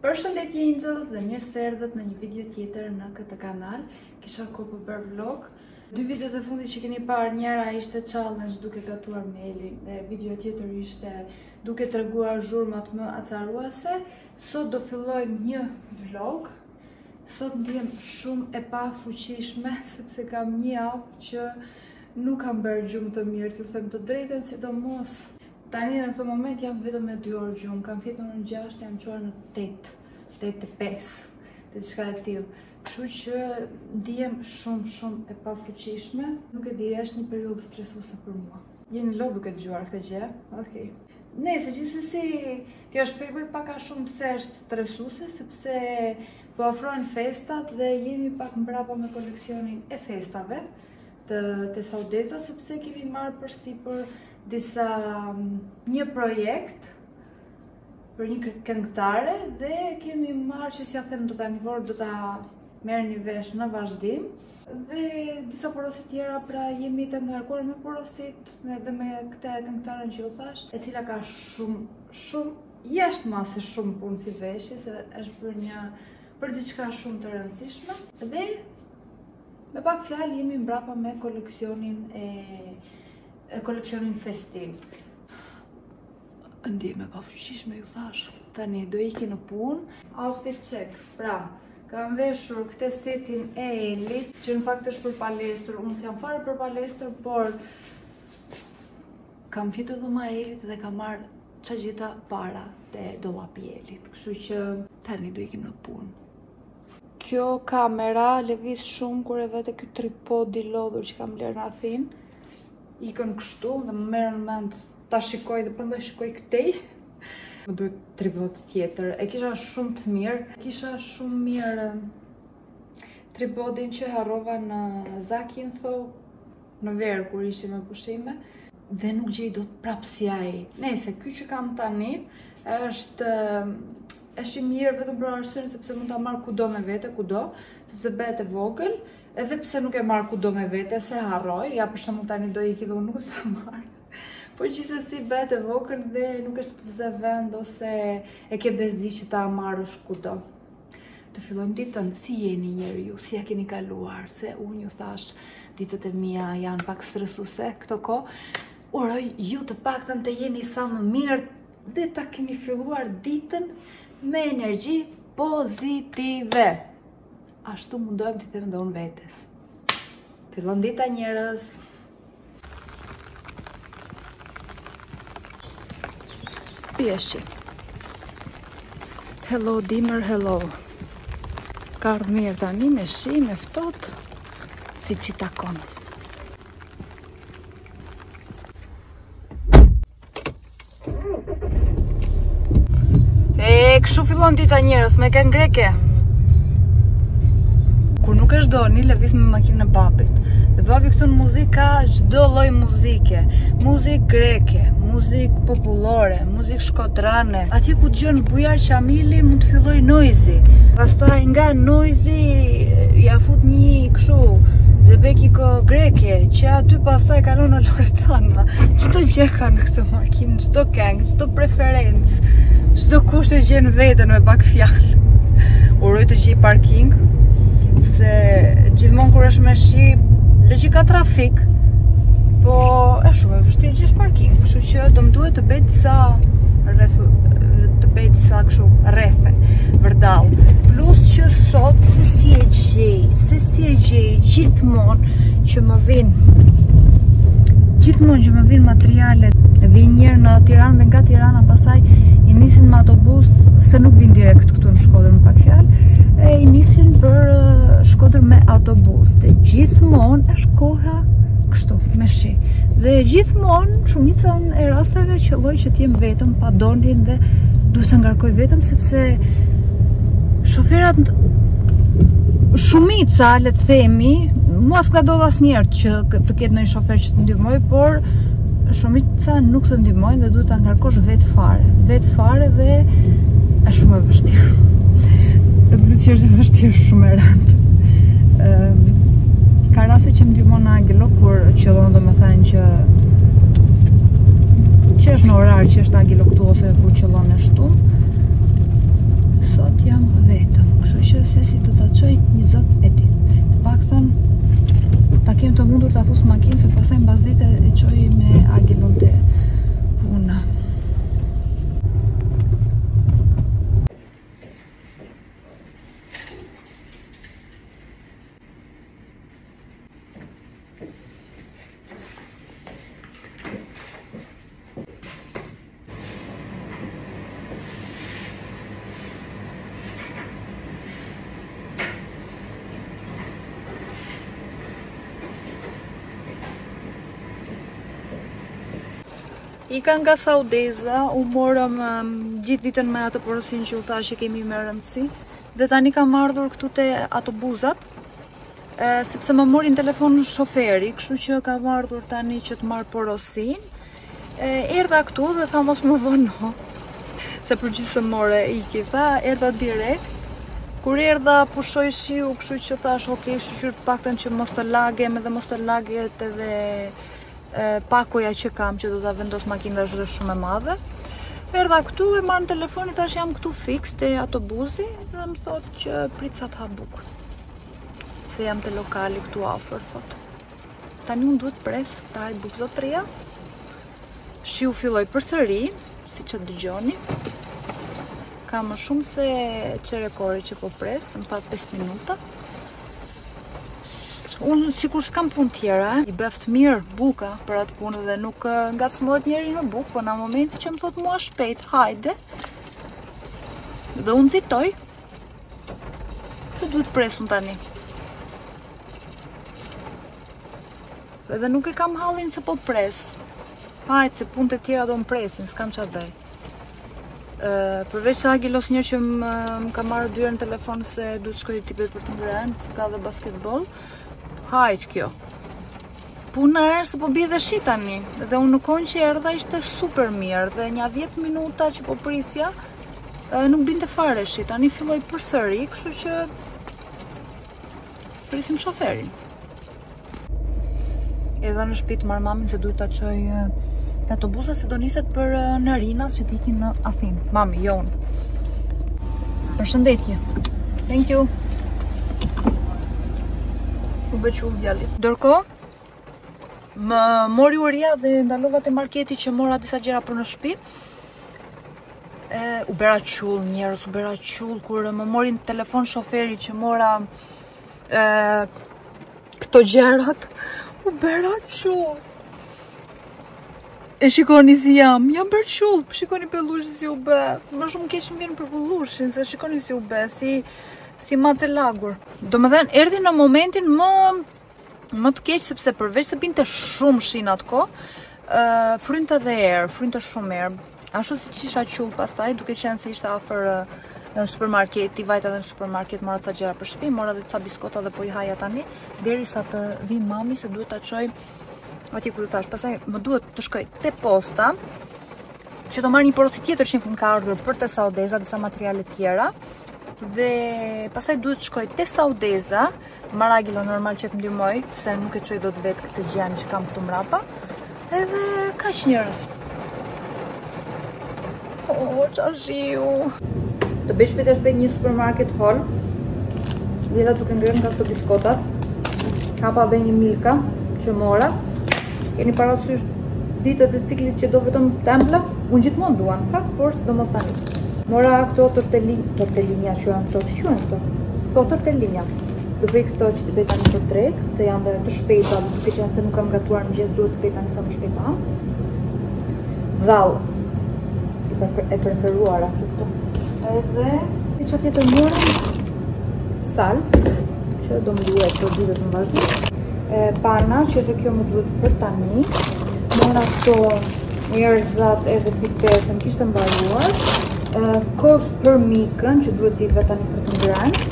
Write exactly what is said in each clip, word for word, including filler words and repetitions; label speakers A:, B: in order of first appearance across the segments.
A: Përshëndetje Angels dhe mirë se erdhët në një video tjetër në këtë kanal. Kisha kohë për bërë vlog. Dy videot e fundit që keni parë, njëra ishte challenge duke gatuar me Elin dhe video tjetër ishte duke treguar zhurmat më acaruese. Sot do fillojmë një vlog. Sot ndihem shumë e pa fuqishme sepse kam një hap që nuk kam bërë gjumë të mirë, të them të drejtën, sidomos tani në këtë moment jam vetëm me dy orë gjumë, kam fjetur në gjashtë, jam quar në tetë, tetë e pesë, të diçka e tillë. Kështu që ndihem shumë shumë e pafuqishme, nuk e di, është një periudhë stresuese për mua. Jeni lodh duke dëgjuar këtë gjë? Okej. Nëse gjithsesi t'ja shpjegoj pak a shumë pse është stresuese, sepse po afrohen festat dhe jemi pak mbrapa me koleksionin e festave të, të Saudeza, sepse kemi marrë përsipër disa një projekt për një këngëtare dhe kemi marrë që si ja them do ta nivor, do ta merr një vesh në vazhdim dhe disa porosit tjera, pra jemi të ngarkuar me porosit dhe me këtë këngëtaren që ju thash, e cila ka shumë shumë jashtë mase shumë punë si veshje, se është për një për diçka shumë të rëndësishme dhe me pak fjalë jemi mbrapa me koleksionin e koleksionin festiv. Ndihem e pafuqishme, ju thash. Tani do iki në punë. Outfit check. Pra, kam veshur këtë setin e Elit, që në fakt është për palestër. Unë s'jam fare për palestër, por kam fjetur dhoma e Elit dhe kam marrë qa gjitha para te dollapi i Elit. Kështu që tani do ikim në punë. Kjo kamera lëviz shumë kur e vete ky tripod i lodhur që kam lërë në Athinë. Ikën kështu dhe më merën në mend ta shikoj dhe përndaj shikoj këtej. Më duhet tripod tjetër. E kisha shumë të mirë. Kisha shumë mirë tripodin që harrova në Zakin Tho në verë kur ishim me pushime dhe nuk gjej dot prapë si ai. Nëse ky që kam tani është është i mirë vetëm për arsyen sepse mund ta marr kudo me vete, kudo, sepse bëhet e vogël. Edhe pse nuk e marr kudo me vete, se harroj, ja për shembull tani do iki dhe unë nuk sa marr. Por gjithsesi bëhet e vogël dhe nuk është të zë vend ose e ke bezdi që ta marrësh kudo. Të fillojmë ditën, si jeni njeri ju, si ja keni kaluar, se unë ju thash ditët e mia janë pak stresuese këto kohë. Uroj ju të paktën të jeni sa më mirë dhe ta keni filluar ditën me energji pozitive. Ashtu mundohem t'i them dhe unë vetes. Fillon dita njerëz. Pjeshi. Hello dimër, hello. Ka ardhë mirë tani me shi, me ftohtë, si që takon. E, kështu fillon dita njerëz, me këngë greke. Kur nuk është doni, lëviz me makinën e babit. Dhe babi këtu në muzikë ka çdo lloj muzike. Muzikë greke, muzikë popullore, muzikë shkodrane. Atje ku dëgjon Bujar Qamili mund të filloj noizi. Pastaj nga noizi ja fut një kështu zebekiko greke, që aty pastaj kalon në Loredana. Çdo gjë ka në këtë makinë, çdo këngë, çdo preferencë, çdo kush e gjen veten me pak fjalë. Uroj të gjej parking. Se gjithmonë kur është me shi, logjika trafik, po është shumë e vështirë gjesh parking, kështu që do më duhet të bëj disa rreth, të bëj disa kështu rrethe, vërdall. Plus që sot se si e gjej, se si e gjej gjithmonë që më vinë, gjithmonë që më vinë materialet, vinë njërë në Tiranë dhe nga Tirana pasaj i nisin me autobus, se nuk vinë direkt këtu në Shkodër më pak fjalë, e i nisin për Shkodër me autobus dhe gjithmonë është koha kështu, me shi. Dhe gjithmonë, shumicën e rasteve qëlloj që t'jem vetëm, pa donin dhe duhet të ngarkoj vetëm, sepse shoferat, shumica, le të themi, mua s'ka do asnjëherë që të ketë ndonjë shofer që të ndihmoj, por shumica nuk të ndihmojnë dhe duhet ta ngarkosh vetë fare, vetë fare dhe është shumë e vështirë. E plus që është e vështirë shumë e rëndë. Ka raste që më ndihmon Angelo kur qëllon, domethënë që që është në orar që është Angelo këtu ose kur qëllon në shtunë. Sot Ika nga Saudeza, u morëm um, gjithë ditën me ato porosin që u thash që kemi me rëndësi. Dhe tani kam ardhur këtu te autobuzat, e, sepse më morin telefon shoferi, kështu që kam ardhur tani që të marr porosin. E, erdha këtu dhe tha mos më vono, se përgjithësore iki, tha erdha direkt. Kur erdha pushoj shiu, kështu që thash ok, shqyr të paktën që mos të lagem edhe mos të laget edhe pakoja që kam që do ta vendos makinën dhe është shumë e madhe. Erdha këtu e marrën telefoni, thash jam këtu fix te autobusi dhe më thot që prit sa të ha buk. Se jam te lokali këtu afër, thot. Tani unë duhet pres ta haj buk zotria. Shiu filloi përsëri, siç e dëgjoni. Ka më shumë se çerekori që po pres, më tha pesë minuta. Unë sikur s'kam punë tjera, i beft mirë buka për atë punë dhe nuk ngacmohet njeri në bukë, po në momenti që më thot mua shpejt, hajde. Dhe unë citoj, që duhet presun tani. Edhe nuk e kam hallin se po pres. Hajde, se punët e tjera do më presin, s'kam qa bëj. Uh, përveç sa Agilos një që më, më ka marrë dyre në telefon se du të shkoj tipet për të ngrënë, se ka dhe basketbol. Hajt kjo. Puna erë se po bie dhe shi tani. Dhe unë në kohën që erdha ishte super mirë. Dhe një dhjetë minuta që po prisja, nuk binte fare shi. Tani filloi përsëri, kështu që prisim shoferin. Erdha në shtëpi të marr mamin se duhet ta çoj te autobusa se do niset për në Rinas që t'ikim në Afin. Mami, jo unë. Përshëndetje. Thank you. U bëqu djali. Ndërkohë, më mori uria dhe ndalova te marketi që mora disa gjëra për në shtëpi. E, u bëra qull njerëz, u bëra qull kur më morin telefon shoferi që mora e, këto gjërat. U bëra qull. E shikoni si jam, jam bërë qull, shikoni pellushi si u bë. Më shumë keq më vjen për pellushin, se shikoni si u bë, si si mace lagur. Do më dhenë, erdi në momentin më, më të keq, sepse përveç se binte shumë shi në atë ko, uh, frynte dhe erë, frynte shumë erë. Ashtu si që isha qull pastaj, duke qenë se ishte afër në supermarket, i vajta dhe në supermarket, mora ca gjera për shtëpi, mora dhe ca biskota dhe po i haja tani, deri sa të vi mami se duhet ta çoj atje ku i thash. Pastaj më duhet të shkoj te posta, që do marr një porosi tjetër që më ka ardhur për te Saudeza, disa materiale tjera. Dhe pastaj duhet të shkoj te Saudeza, marr Agilo normal që të ndihmoj, se nuk e çoj dot vet këtë gjën që kam këtu mrapa. Edhe kaq njerëz. Oh, çashiu. Të bëj shpejt e shpejt një supermarket haul. Vjeta duke ngrënë nga këto biskotat. Hapa dhe një Milka që mora. Keni parasysh ditët e ciklit që do vetëm templa? Unë gjithmonë duan, fakt, por sidomos tani. Mora këto tortellini, tortellinja që janë këto, si quhen këto? Po, tortellinja. Do bëj këto që të bëj tani për treg, se janë dhe të shpejta, duke qenë se nuk kam gatuar në gjithë, duhet të bëj tani sa më shpejta. Dhall. E preferuara këto. Edhe, e që tjetër morëm salcë, që do më duhet për ditët më vazhdim. Pana, që edhe kjo më duhet për tani. Mora këto njerëzat edhe pipes, më kishtë mbaruar. Uh, kos për mikën që duhet t'i ve tani për të ngrënë.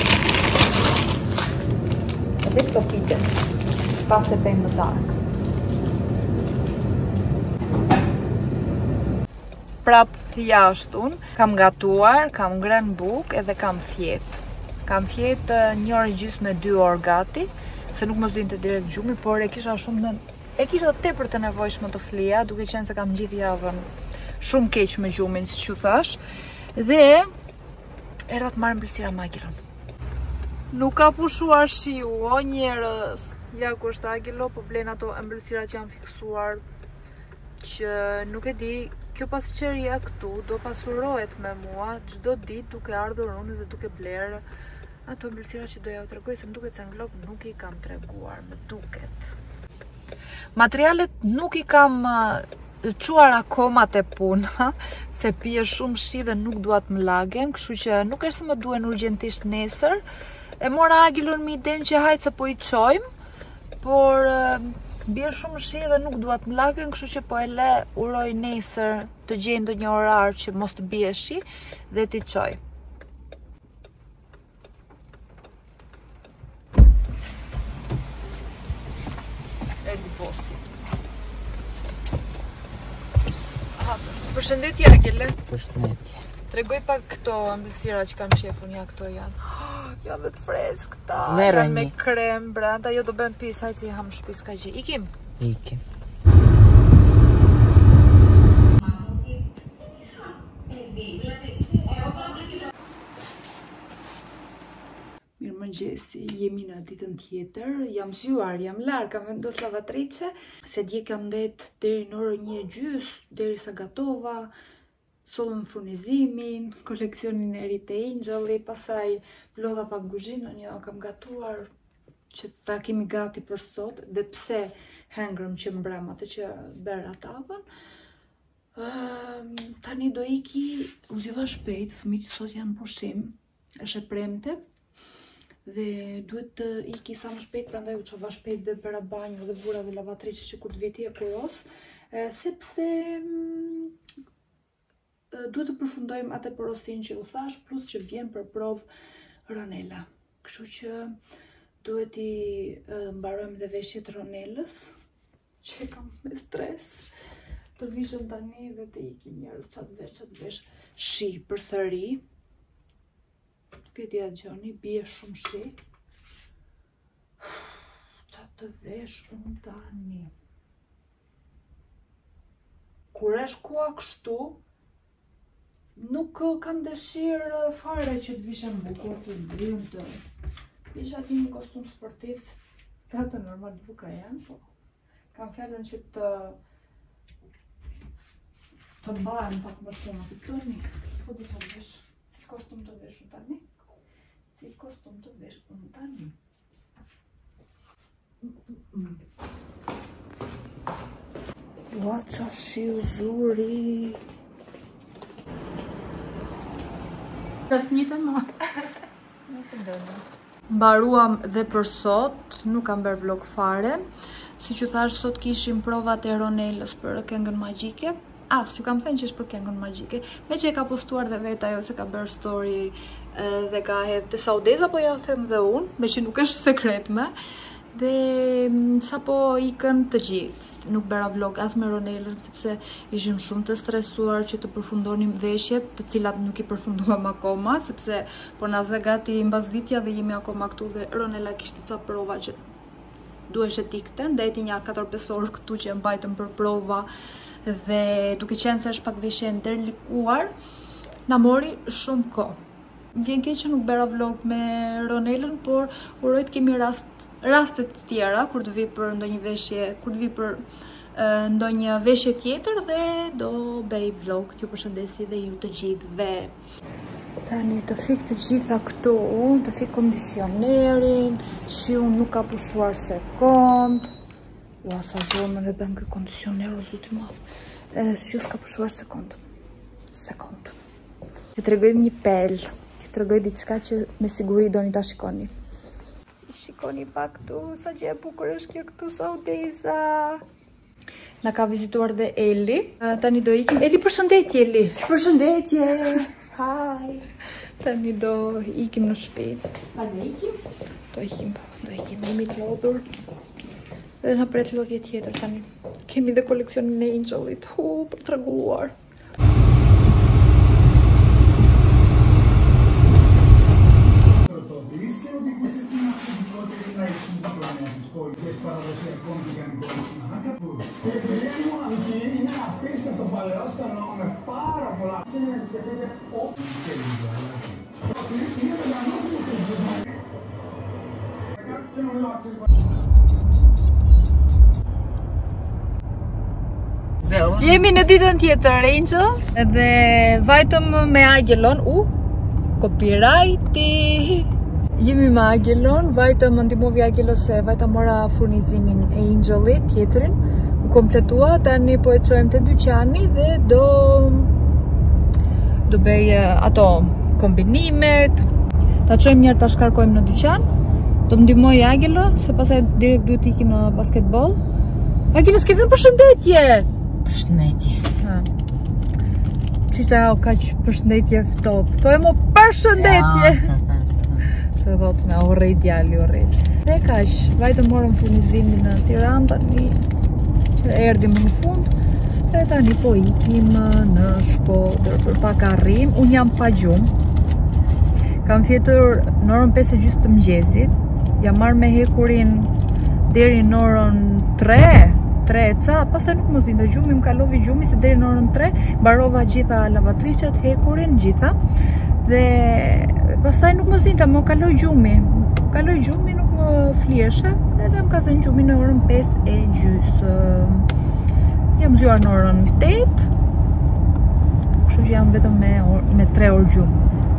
A: Edhe këto pite pas të pejmë më darkë. Prap jashtun kam gatuar, kam ngrënë bukë edhe kam fjetë. Kam fjetë një orë gjysmë me dy orë gati, se nuk më zinte direkt gjumi, por e kisha shumë në e kisha tepër të nevojshme të flija, duke qenë se kam gjithë javën shumë keq me gjumin, si që thash. Dhe erdha të marrë mbëlsira me Agilon. Nuk ka pushuar shiu, o njerës. Ja ku është Agilo, po blen ato ëmbëlsira që janë fiksuar, që nuk e di, kjo pasqeria këtu do pasurohet me mua çdo ditë duke ardhur unë dhe duke bler ato ëmbëlsira që doja u tregoj, se më duket se në vlog nuk i kam treguar, më duket. Materialet nuk i kam quar akoma te puna, se pije shumë shi dhe nuk duat më lagen, kështu që nuk është se më duen urgjentisht nesër. E mora Agilon me idenë që hajtë se po i qojmë, por bie shumë shi dhe nuk dua të mlaken, kështu që po e le uroj nesër të gjej ndonjë orar që mos të bie shi dhe t'i çoj. Edi bosi. Përshëndetje Akele.
B: Përshëndetje.
A: Tregoj pak këto ëmbëlsira që kam qefun, ja këto janë. Janë dhe të freskëta,
B: Merë
A: janë me
B: një.
A: krem brenda, jo do bëm pis, hajtë si ham shpis ka gjë. Ikim?
B: Ikim. Mirëmëngjesi, jemi në ditën tjetër, jam zgjuar, jam larg, kam vendos lavatriçe, se dje kam ndet deri në orën një e gjys, derisa gatova, sollëm furnizimin, koleksionin e ri të Angel-i, pastaj vlodha pak kuzhinën, jo kam gatuar që ta kemi gati për sot, dhe pse hengrëm që mbrëm atë që bëra tavën. Um, tani do iki, u zgjova shpejt, fëmijët sot janë pushim, është e premte. Dhe duhet të iki sa më shpejt, prandaj u çova shpejt dhe bëra banjo dhe vura dhe lavatriçe që kur të viti e kuros, sepse mm, duhet të përfundojmë atë porosin që u thash, plus që vjen për provë Ronela. Kështu që duhet i mbarojmë dhe veshjet Ronelës, që kam me stres, të vishëm tani dhe të ikim njerëz çat vesh, çat vesh shi përsëri. Këtë ja gjoni, bie shumë shi. Qa të vesh unë tani. Kur është koha kështu, nuk kam dëshirë fare që të vishem bukur, të ndrymë të... Isha ti një kostum sportiv, të të normal buka janë, po kam fjallën që të... të mbajnë pak më shumë, të tërni. Po di që vesh, si kostum të vesh unë tani? Si kostum të vesh unë tani. Ua qa shiu zuri.
C: Pas një të ma.
A: Mbaruam dhe për sot, nuk kam bërë vlog fare. Si që thash, sot kishim provat e Ronelës për këngën magjike. Ah, si kam thënë që është për këngën magjike. Me që e ka postuar dhe vetë ajo se ka bërë story dhe ka hedhë të Saudeza, po ja them dhe unë, me që nuk është sekretme. Dhe sa po ikën të gjithë. Nuk bëra vlog as me Ronelën, sepse ishim shumë të stresuar që të përfundonim veshjet, të cilat nuk i përfunduam akoma, sepse po na zë gati mbasditja dhe jemi akoma këtu dhe Ronela kishte ca prova që duheshe tikte, ndeti një katër pesë orë këtu që e mbajtëm për prova. Dhe duke qenë se është pak veshje ndërlikuar, na mori shumë kohë. Vjen keq që nuk bëra vlog me Ronelën, por uroj të kemi rast rastet tjera kur të vi për ndonjë veshje, kur të vi për uh, ndonjë veshje tjetër dhe do bëj vlog. T'ju përshëndesi dhe ju të gjithëve. Tani të fik të gjitha këtu, të fik kondicionerin, shiu nuk ka pushuar sekond. Ua, sa zhurme dhe bëm këj kondicioner, o zuti madhë. Shiu s'ka pushuar sekund. Sekund. Që të regoj një pel, që të regoj diçka që me siguri do një ta shikoni. Shikoni pak këtu, sa që e bukur është kjo këtu Saudeza. Na ka vizituar dhe Eli. Tani do ikim. Eli, përshëndetje, Eli.
C: Përshëndetje. Hi.
A: Tani do ikim në shtëpi.
C: A ne ikim?
A: Do ikim, do ikim, jemi të lodhur. Dhe na pret lodhje tjetër tani. Kemi dhe koleksionin e Angel-it, hu, për të reguluar.
D: Σε οδικό σύστημα αυτοκινητικότητα να έχει την κοινωνία της πόλης παραδοσιακών μηχανικών συνάκαπους. Η εμπειρία μου αυτή είναι απίστευτο παλαιό στενό με πάρα πολλά σήμερα σχετικά όπου και λίγο αλάκι. Είναι πεντανόφιλο στο ζήτημα. Και νομίζω αξίζει.
A: Jemi në ditën tjetër, Angels, edhe vajtëm me Agelon, u, copyrighti. Jemi me Agelon, vajtëm më ndihmovi Agelo se vajta mora furnizimin e Angel-it, tjetrin, u kompletua, tani po e çojmë te dyqani dhe do do bëj ato kombinimet, ta çojmë njerë ta shkarkojmë në dyqan, do më ndihmoj Agelo, se pastaj direkt duhet ikim në basketball.
B: Agile s'ke thënë përshëndetje.
C: Përshëndetje.
B: Qishte ajo kaq përshëndetje ftohtë. Thoj mo përshëndetje. Se thot me urrej djali, urrej. Dhe kaq, vajtë morëm furnizimin në Tiranë, tani erdhim në fund. E tani po ikim në Shkodër për pak arrim. Unë jam pa gjumë. Kam fjetur në orën pesë e gjys të mëngjesit. Jam marrë me hekurin deri në orën tre, tre e ca, pastaj nuk më zinte gjumi, më kalovi gjumi se deri në orën tre mbarova gjitha lavatriçet, hekurin, gjitha. Dhe pastaj nuk më zinte, më kaloi gjumi. Kaloi gjumi, nuk më flieshe, edhe më ka zënë gjumi në orën pesë e gjys. Jam zgjuar në orën tetë, kështu që jam vetëm me, me tre orë gjumë.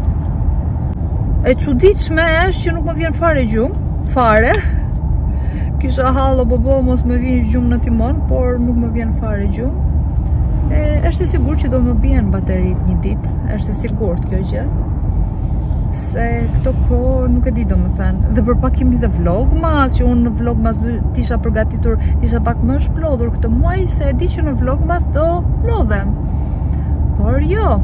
B: E çuditshme është që nuk më vjen fare gjumë, fare. Kisha hallo bobo mos më vjen gjumë në timon, por nuk më vjen fare gjumë. E është e sigurt që do më bien baterit një ditë, është e sigurt kjo gjë. Se këto kohë nuk e di domethënë. Dhe për pak kemi dhe vlogmas, që unë në vlogmas tisha përgatitur, tisha pak më shplodhur këtë muaj, se e di që në vlogmas do plodhem. Por jo.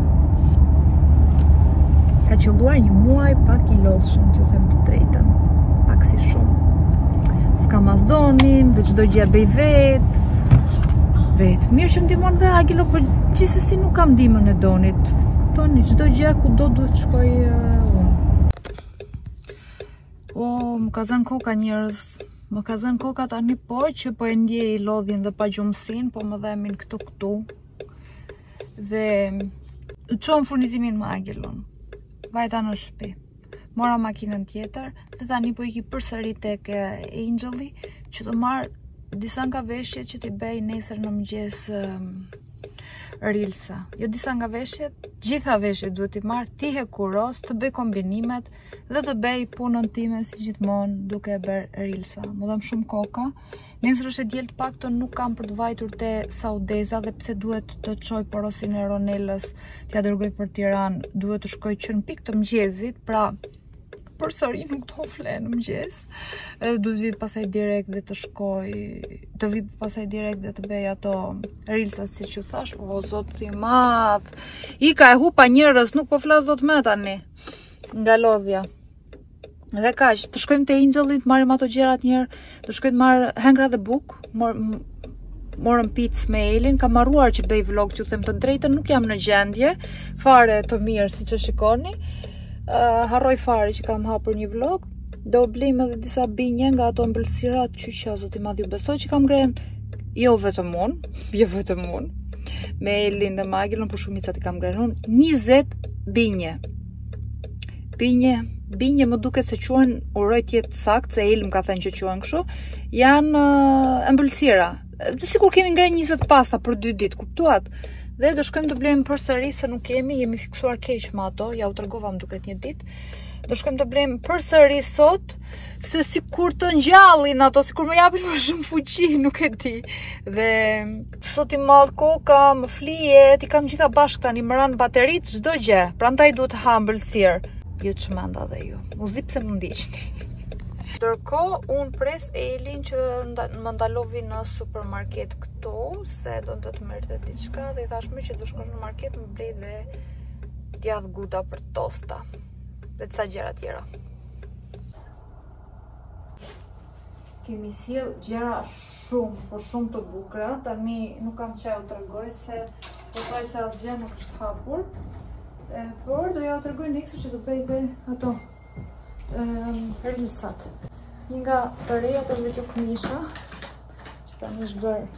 B: Ka qëlluar një muaj pak i lodhshëm, që them të drejtën, pak si shumë. S'ka mazdonin, dhe çdo gjë bëj vet. Vet. Mirë që më ndihmon dhe Agilo, por gjithsesi nuk kam ndihmën e Donit. Kuptoni, çdo gjë kudo duhet të shkoj uh, unë. O, më ka zënë koka njerëz. Më ka zënë koka tani po që po e ndjej lodhjen dhe pagjumësinë, po më dhemin këtu këtu. Dhe çon furnizimin me Agilon. Vajta në shtëpi. Mora makinën tjetër dhe tani po iki përsëri tek Angeli që të marr disa nga veshjet që t'i bëj nesër në mëngjes um, Rilsa. Jo disa nga veshjet, gjitha veshjet duhet t'i marr, t'i hekuros, të bëj kombinimet dhe të bëj punën time si gjithmonë duke e bërë Rilsa. Më dhem shumë koka. Nesër është e diel të paktën nuk kam për të vajtur te Saudeza dhe pse duhet të çoj porosin e Ronelës t'ja dërgoj për Tiranë, duhet të shkoj që në pikë të mëngjesit, pra përsëri nuk do fle në mëngjes. Edhe duhet vi pasaj direkt dhe të shkoj, të vi pasaj direkt dhe të bëj ato Rilsa siç ju thash, o zot i madh. Ika e hupa njerëz, nuk po flas dot më tani. Nga lodhja. Dhe kaq, të shkojmë te Angeli, të marrim ato gjërat një herë, të shkojmë të marr hengra dhe buk, mor, morëm picë me Elin, kam harruar që bëj vlog, t'ju them të drejtën, nuk jam në gjendje fare të mirë siç e shikoni. Uh, harroj fare që kam hapur një vlog. Do blejmë edhe disa binje nga ato ëmbëlsirat, që që zoti madh ju besoj që kam ngren, jo vetëm unë, jo vetëm unë, me Elin dhe Magilon, por shumicat i kam ngren unë, njëzet binje. Binje Binje më duket se quhen, uroj tjetë sakt, se Eli më ka thënë që quhen kështu, janë uh, ëmbëlsira. Sikur kemi ngrenë njëzet pasta për dy ditë, kuptuat? Dhe do shkojmë të blejmë përsëri se nuk kemi, jemi fiksuar keq me ato, ja u tregova më duket një ditë. Do shkojmë të blejmë përsëri sot, se sikur të ngjallin ato, sikur më japin më shumë fuqi, nuk e di. Dhe sot i madh koka, më flihet, i kam gjitha bashkë tani, më ranë baterit, çdo gjë. Prandaj duhet të ha ëmbëlsirë. Ju të shmenda dhe ju. Mu zip se më ndiqni. Ndërko, unë pres Elin që nda, më ndalovi në supermarket këtu, se do të të mërë dhe diçka, dhe i thashme që do shkosh në market më blej dhe djath guda për tosta. Dhe të sa gjera tjera. Kemi sjell gjera shumë, po shumë të bukra. Tani nuk kam çaj u tregoj se po thoj se asgjë nuk është hapur. Eh, por do ja u tregoj nesër që do bëj dhe ato um, Rilsat. Një nga të rejat është dhe kjo këmisha, që tani është bërë.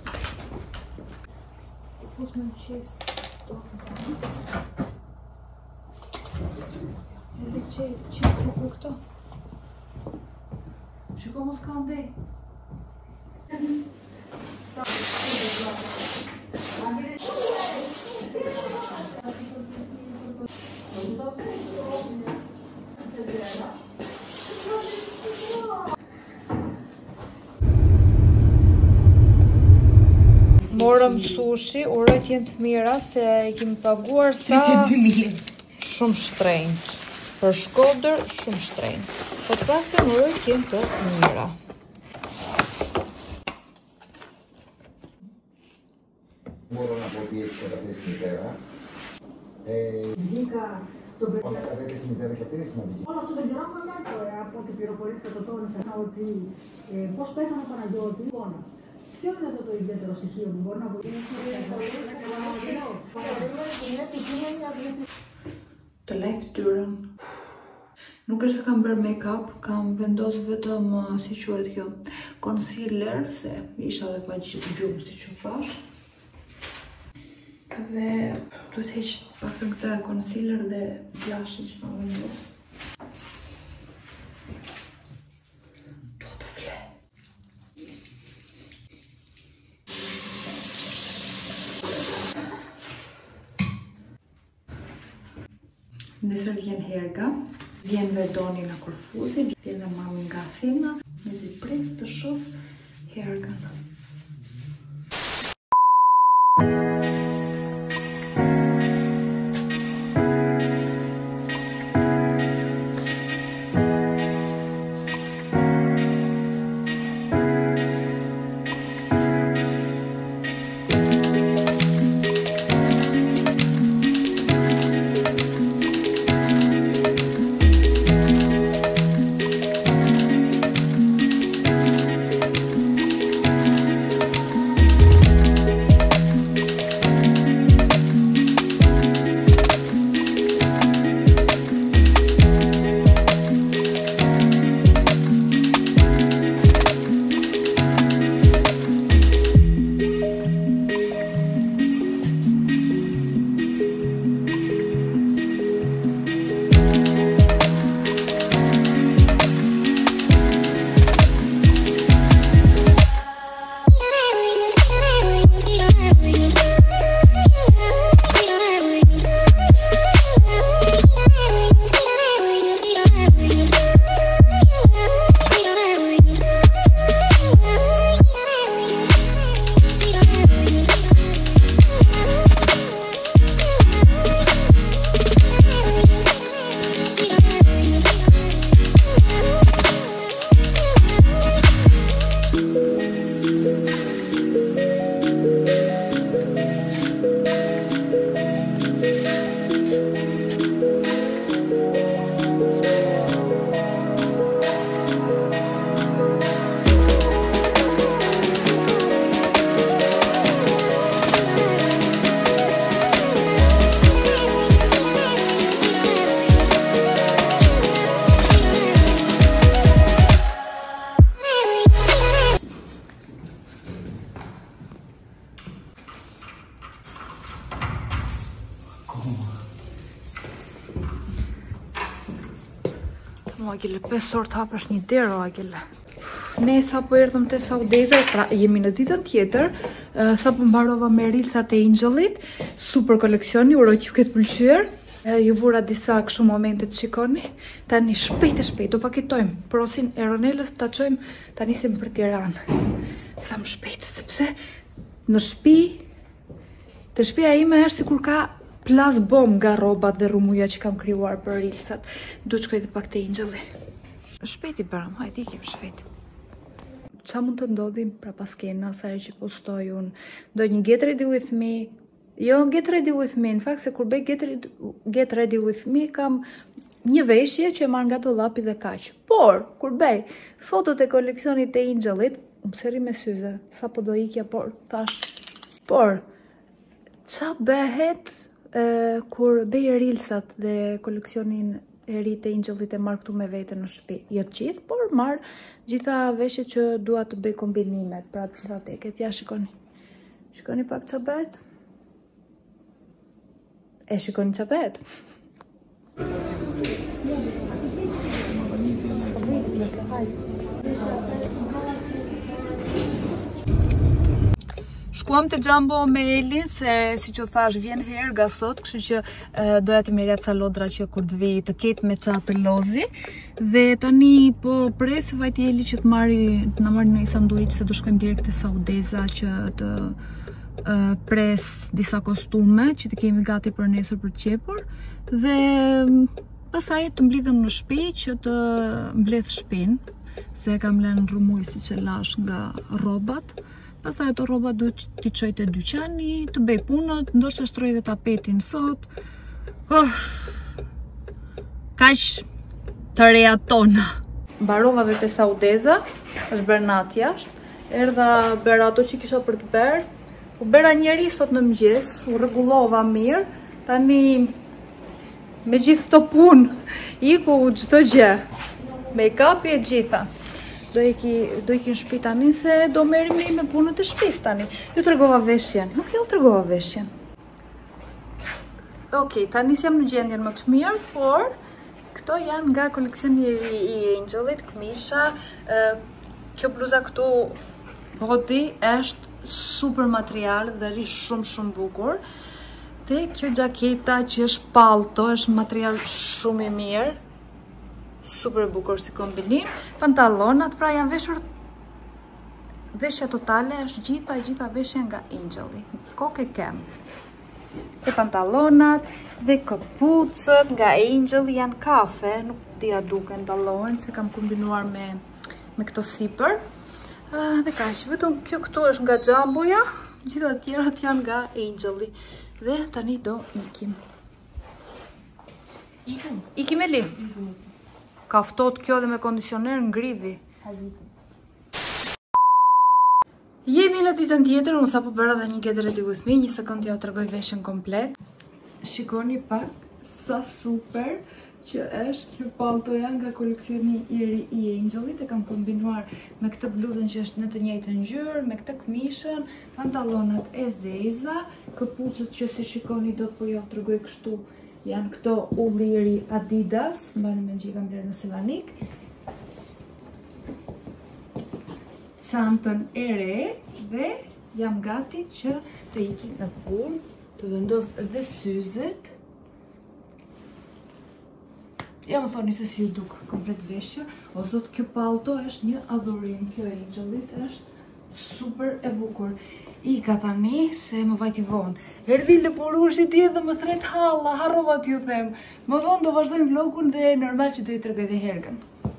B: Fut në qes këto. Edhe që qesë për këto. Shiko mos ka ndej. Morëm sushi, uroj t'jenë të mira se i kemi paguar sa shumë shtrenjtë. Për Shkodër, shumë shtrenjtë. Po të paktën uroj t'jenë të mira.
E: τι έχει καταθέσει η μητέρα. Ε,
F: Βγήκα το παιδί.
E: Όταν κατέθεσε η μητέρα και αυτή είναι σημαντική.
F: Όλο αυτό τον καιρό έχω μοιάζει από ό,τι πληροφορήθηκα το τόνισα ότι ε, πώς πέθανε ο Παναγιώτη. Λοιπόν, ποιο είναι αυτό το ιδιαίτερο στοιχείο που μπορεί να βοηθήσει
B: të live tyrën. Nuk është se kam bërë make-up, kam vendos vetëm, si quhet kjo, concealer, se isha dhe pa gjumë, si që thash. Dhe duhet heq pak të këta concealer dhe blushin që kam vendos. Duhet të fle. Nesër vjen Herga, vjen Verdoni nga Korfuzi, vjen dhe mami nga Athena, me zi pres të shoh Hergan. Mo Agile, pesë orë të hapësh një derë, o Agile. Ne sa po erdhëm te Saudeza, pra jemi në ditën tjetër, uh, sa po mbarova me rilsat e Angelit, super koleksioni, uroj që ju ketë pëlqyer. Uh, ju vura disa kështu momente të shikoni. Tani shpejt e shpejt, do paketojmë prosin e Ronelës, ta çojmë, ta nisim për Tiranë. Sa më shpejt, sepse në shtëpi, te shtëpia ime është sikur ka plas bom nga rrobat dhe rrumuja që kam krijuar për rilsat. Du të shkoj dhe pak te Angeli. Shpejt i bërëm, hajde ikim shpejt. Qa mund të ndodhim pra pas kena, sa herë që postoj unë, do një get ready with me, jo get ready with me, në fakt se kur bëj get ready, get ready with me, kam një veshje që e marr nga dollapi dhe kaq. Por, kur bëj fotot e koleksionit të Angelit, më seri me syze, sa po do ikja, por, thash, por, qa bëhet Uh, kur bëj rilsat dhe koleksionin e ri të Angelit e marr këtu me vete në shtëpi. Jo të gjithë, por marr gjitha veshjet që dua të bëj kombinimet, pra të gjitha teket. Ja, shikoni. Shikoni pak qa bëhet. E shikoni qa bëhet. Shkuam të Jumbo me Elin, se si që thash vjen Herga sot, kështu që uh, doja të merja ca lodra që kur të vi të ketë me qa të lozi. Dhe tani po pres vajti Eli që të marri, të na marri në një sanduiç, se do shkojmë direkt te Saudeza që të uh, pres disa kostume që të kemi gati për nesër për të qepur. Dhe pastaj të mblidhem në shtëpi që të mbledh shtëpinë, se kam lënë rrumuj si që lash nga rrobat. pastaj ato rroba duhet t'i çoj te dyqani, të bëj punët, ndoshta shtroj edhe tapetin sot. Oh, kaq të reja tona. Mbarova dhe te Saudeza, është bërë natë jashtë, erdha bëra ato që kisha për të bërë, u bëra njeri sot në mëngjes, u rregullova mirë, tani me gjithë të punë, iku çdo gjë, make-up e gjitha. Do iki, do iki në shtëpi tani se do merrem me punët e shtëpisë tani. Ju tregova veshjen, nuk ju tregova veshjen. Okej, tani jam në gjendjen më të mirë, por këto janë nga koleksioni i Angelit, këmisha. Kjo bluza këtu body është super material dhe ri shumë shumë bukur. Dhe kjo gjaketa që është palto, është material shumë i mirë. Super bukur si kombinim. Pantalonat pra janë veshur, veshja totale është gjitha gjitha veshja nga Angeli, kokë kem. E pantalonat dhe këpucët nga Angeli janë kafe, nuk dia duke ndallohen se kam kombinuar me me këto sipër. Uh, dhe kaq, vetëm kjo këtu është nga Jumboja, gjitha të tjerat janë nga Angeli. Dhe tani do ikim. Ikim. Ikim Eli. Ikim. Ka ftohtë kjo dhe me kondicioner ngrivi. Jemi në ditën tjetër, unë sapo bëra dhe një get ready with me, një sekond ja u tregoj veshjen komplet. Shikoni pak sa super që është kjo paltoja nga koleksioni i ri i Angelit, e kam kombinuar me këtë bluzën që është në të njëjtën ngjyrë, me këtë këmishën, pantallonat e zeza, këpucët që si shikoni dot po ja u tregoj kështu. Janë këto ulliri Adidas, mbani me që kam blerë në Selanik. Çantën e re dhe jam gati që të iki në punë, të vendos dhe syzet. Ja më thoni se si ju duk komplet veshja, o zot kjo palto është një adhurim, kjo e Angelit është super e bukur. Ika tani se më vajti vonë. Erdhi lëporushi ti dhe më thret halla, harrova t'ju them. Më vonë do vazhdojmë vlogun dhe normal që do i tregoj dhe hergën.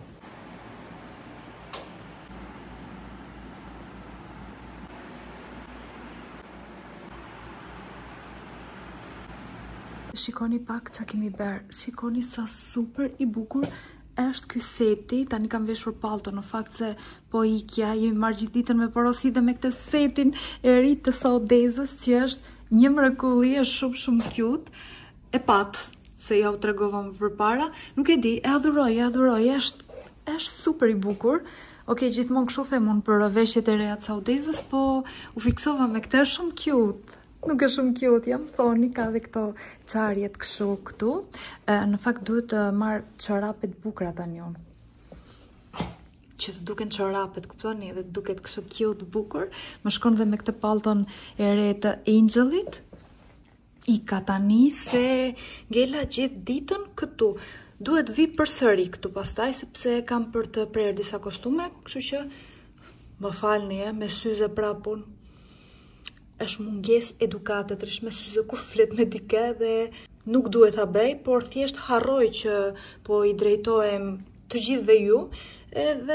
B: Shikoni pak çka kemi bërë. Shikoni sa super i bukur është ky seti. Tani kam veshur palto, në fakt se po ikja, jemi marrë gjithë ditën me porosi dhe me këtë setin e ri të Saudezës që është një mrekulli, është shumë shumë cute. E pat se ja u tregova më përpara, nuk e di, e adhuroj, e adhuroj, është është super i bukur. Okej, gjithmonë kështu them unë për veshjet e reja të Saudezës, po u fiksova me këtë, është shumë cute. Nuk është shumë cute, jam thoni, ka dhe këto qarjet kështu këtu. E, në fakt duhet të marrë çorapet bukura tani unë. Që të duken çorapet, kuptoni, dhe të duket kështu cute bukur. Më shkon dhe me këtë palton e re të Angelit. Ika tani se ngela gjithë ditën këtu. Duhet vi përsëri këtu pastaj, sepse kam për të prerë disa kostume, kështu që më falni, e, me syze prapun. Është munges edukate të rish me syze kur flet me dike dhe nuk duhet ta bëj, por thjesht harroj që po i drejtohem të gjithëve ju, edhe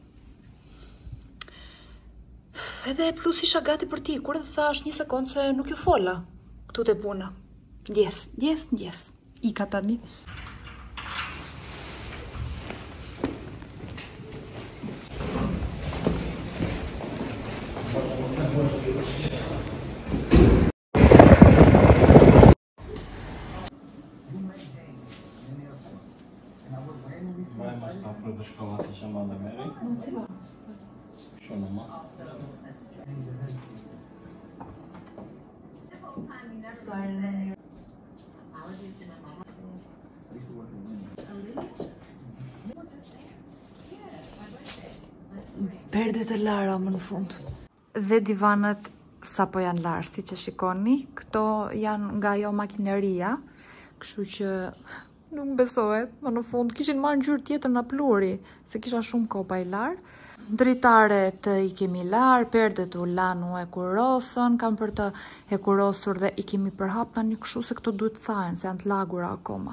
B: edhe plus isha gati për ti, kur dhe thash një sekond se nuk ju fola këtu te puna. Ndjes, ndjes, ndjes. Ika tani.
G: Vai mais para fora da escola se chamada Mary? Show no mar.
B: Perdet e lara më në fund. Dhe divanët sa po janë larë, si që shikoni. Këto janë nga jo makineria, kështu që nuk besohet, më në fund kishin marrë ngjyrë tjetër në pluri, se kisha shumë kopa i larë. Dritaret i kemi larë, perdet u lanu e kurosën, kam për të e kurosur dhe i kemi përhap tani kështu se këto duhet thahen, se janë të lagura akoma.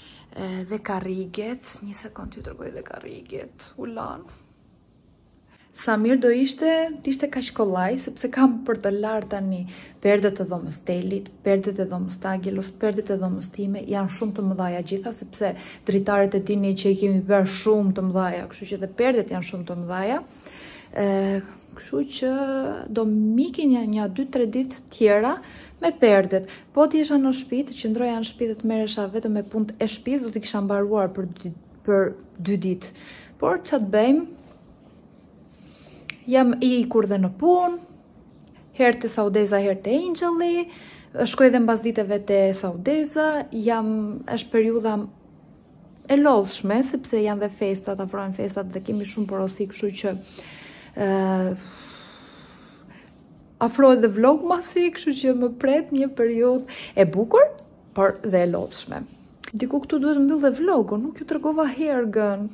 B: E, dhe karriget, një sekund t'ju tregoj dhe karriget, u lanu. Sa mirë do ishte t'ishte kaq kollaj, sepse kam për të larë tani perdet e dhomës Telit, perdet e dhomës Tagelos, perdet e dhomës time, janë shumë të mëdhaja gjitha, sepse dritaret e tini që i kemi bërë shumë të mëdhaja, kështu që dhe perdet janë shumë të mëdhaja. E, kështu që do mikin një, një dy tre ditë tjera me perdet. Po t'isha në shtëpi, të qëndroja në shtëpi dhe të merresha vetëm me punë e shtëpisë, do t'i kisha mbaruar për dy, për dy ditë. Por ç'të bëjmë? Jam i ikur dhe në punë, herë të Saudeza, herë të Angeli, shkoj dhe mbas diteve të Saudeza, jam, është periudha e lodhshme, sepse janë dhe festat, afrohen festat dhe kemi shumë porosi, kështu që uh, afrohet dhe vlogmasi, kështu që më pret një periudhë e bukur, por dhe e lodhshme. Diku këtu duhet mbyll dhe vlogun, nuk ju tregova hergën.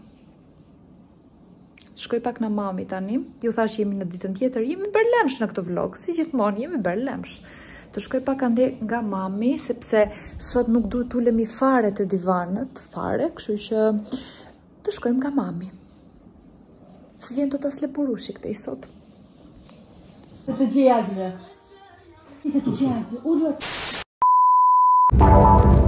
B: Shkoj pak në mami tani, ju thash jemi në ditën tjetër, jemi bërlemsh në këtë vlog, si gjithmonë jemi bërlemsh. Të shkoj pak ande nga mami, sepse sot nuk duhet t'ulemi fare të divanët, fare, kështu që të shkojmë nga mami. Si vjen të ta slepurushi këtë i sot?
F: Të të gjejagve. Të të gjejagve, ullu